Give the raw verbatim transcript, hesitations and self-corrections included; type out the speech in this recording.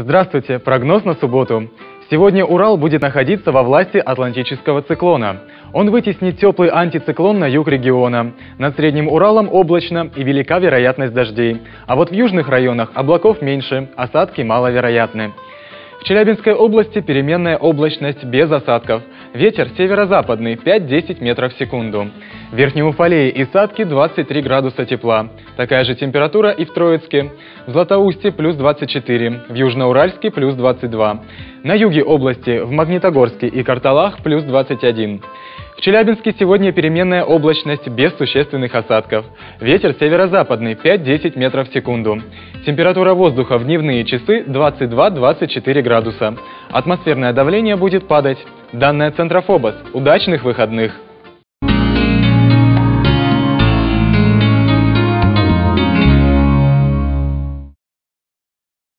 Здравствуйте! Прогноз на субботу. Сегодня Урал будет находиться во власти атлантического циклона. Он вытеснит теплый антициклон на юг региона. Над Средним Уралом облачно и велика вероятность дождей. А вот в южных районах облаков меньше, осадки маловероятны. В Челябинской области переменная облачность без осадков. Ветер северо-западный пять-десять метров в секунду. В Верхнем Уфалее и Сатке двадцать три градуса тепла. Такая же температура и в Троицке. В Златоусте плюс двадцать четыре, в Южноуральске плюс двадцать два. На юге области, в Магнитогорске и Карталах плюс двадцать один. В Челябинске сегодня переменная облачность без существенных осадков. Ветер северо-западный пять-десять метров в секунду. Температура воздуха в дневные часы двадцать два-двадцать четыре градуса. Атмосферное давление будет падать. Данные Центрофобос. Удачных выходных!